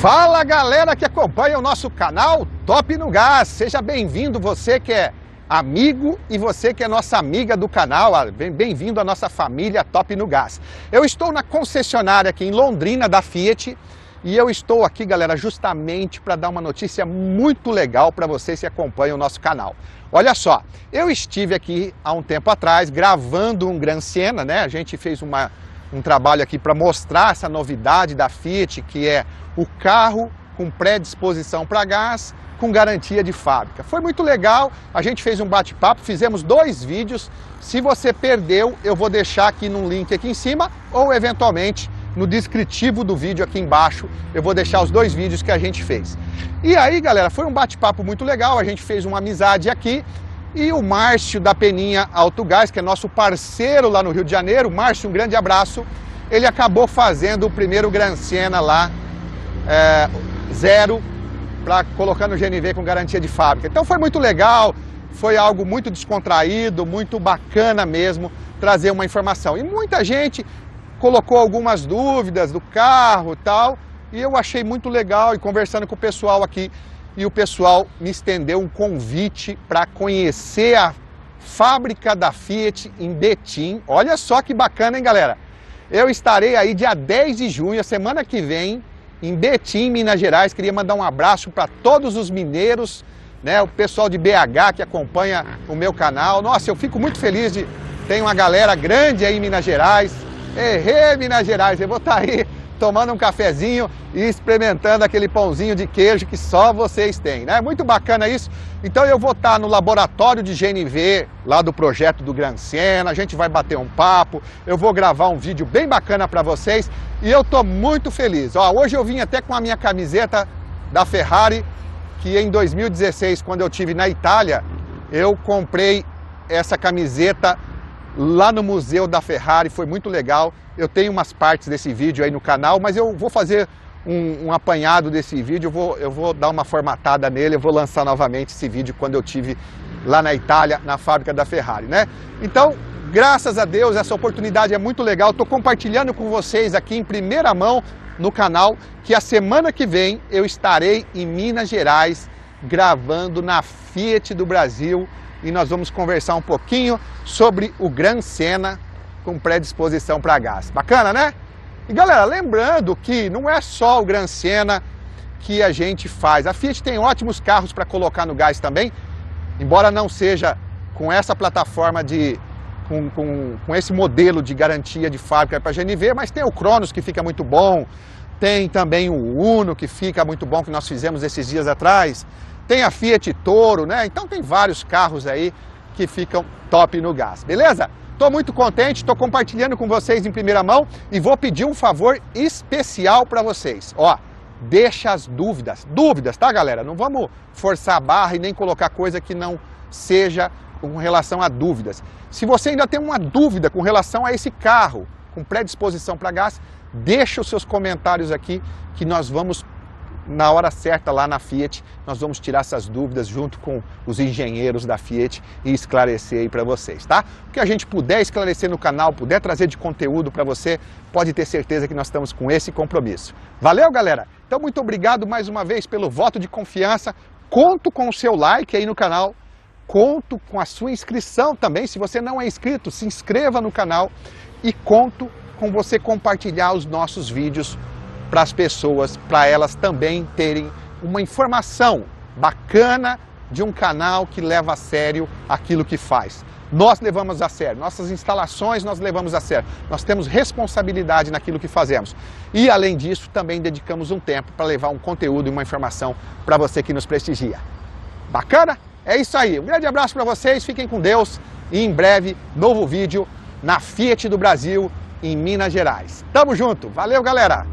Fala galera que acompanha o nosso canal Top no Gás, seja bem-vindo você que é amigo e você que é nossa amiga do canal, bem-vindo à nossa família Top no Gás. Eu estou na concessionária aqui em Londrina da Fiat e eu estou aqui, galera, justamente para dar uma notícia muito legal para vocês que acompanham o nosso canal. Olha só, eu estive aqui há um tempo atrás gravando um Gran Siena, né? A gente fez um trabalho aqui para mostrar essa novidade da Fiat, que é o carro com predisposição para gás, com garantia de fábrica. Foi muito legal, a gente fez um bate-papo, fizemos 2 vídeos. Se você perdeu, eu vou deixar aqui num link aqui em cima, ou eventualmente no descritivo do vídeo aqui embaixo, eu vou deixar os 2 vídeos que a gente fez. E aí, galera, foi um bate-papo muito legal, a gente fez uma amizade aqui, e o Márcio da Peninha Autogás, que é nosso parceiro lá no Rio de Janeiro, Márcio, um grande abraço, ele acabou fazendo o primeiro Gran Siena lá, zero, colocando o GNV com garantia de fábrica. Então foi muito legal, foi algo muito descontraído, muito bacana mesmo, trazer uma informação. E muita gente colocou algumas dúvidas do carro e tal, e eu achei muito legal, e conversando com o pessoal aqui, e o pessoal me estendeu um convite para conhecer a fábrica da Fiat em Betim. Olha só que bacana, hein, galera? Eu estarei aí dia 10 de junho, a semana que vem, em Betim, Minas Gerais. Queria mandar um abraço para todos os mineiros, né? O pessoal de BH que acompanha o meu canal. Nossa, eu fico muito feliz de ter uma galera grande aí em Minas Gerais. Minas Gerais, eu vou estar aí tomando um cafezinho e experimentando aquele pãozinho de queijo que só vocês têm, né? Muito bacana isso. Então eu vou estar no laboratório de GNV, lá do projeto do Gran Siena, a gente vai bater um papo, eu vou gravar um vídeo bem bacana para vocês e eu tô muito feliz. Ó, hoje eu vim até com a minha camiseta da Ferrari, que em 2016, quando eu estive na Itália, eu comprei essa camiseta lá no museu da Ferrari, foi muito legal. Eu tenho umas partes desse vídeo aí no canal, mas eu vou fazer um apanhado desse vídeo, eu vou dar uma formatada nele, eu vou lançar novamente esse vídeo quando eu estive lá na Itália, na fábrica da Ferrari, né? Então, graças a Deus, essa oportunidade é muito legal, estou compartilhando com vocês aqui em primeira mão no canal, que a semana que vem eu estarei em Minas Gerais, gravando na Fiat do Brasil, e nós vamos conversar um pouquinho sobre o Gran Siena com predisposição para gás. Bacana, né? E galera, lembrando que não é só o Gran Siena que a gente faz. A Fiat tem ótimos carros para colocar no gás também, embora não seja com essa plataforma com esse modelo de garantia de fábrica para GNV, mas tem o Cronos que fica muito bom, tem também o Uno que fica muito bom, que nós fizemos esses dias atrás, tem a Fiat Toro, né? Então tem vários carros aí que ficam top no gás, beleza? Estou muito contente, estou compartilhando com vocês em primeira mão e vou pedir um favor especial para vocês. Ó, deixa as dúvidas, tá galera? Não vamos forçar a barra e nem colocar coisa que não seja com relação a dúvidas. Se você ainda tem uma dúvida com relação a esse carro com predisposição para gás, deixa os seus comentários aqui que nós vamos, na hora certa lá na Fiat, nós vamos tirar essas dúvidas junto com os engenheiros da Fiat e esclarecer aí para vocês, tá? O que a gente puder esclarecer no canal, puder trazer de conteúdo para você, pode ter certeza que nós estamos com esse compromisso. Valeu, galera? Então, muito obrigado mais uma vez pelo voto de confiança. Conto com o seu like aí no canal, conto com a sua inscrição também. Se você não é inscrito, se inscreva no canal e conto com você compartilhar os nossos vídeos para as pessoas, para elas também terem uma informação bacana de um canal que leva a sério aquilo que faz. Nós levamos a sério, nossas instalações nós levamos a sério, nós temos responsabilidade naquilo que fazemos. E além disso, também dedicamos um tempo para levar um conteúdo e uma informação para você que nos prestigia. Bacana? É isso aí, um grande abraço para vocês, fiquem com Deus e em breve, novo vídeo na Fiat do Brasil, em Minas Gerais. Tamo junto, valeu galera!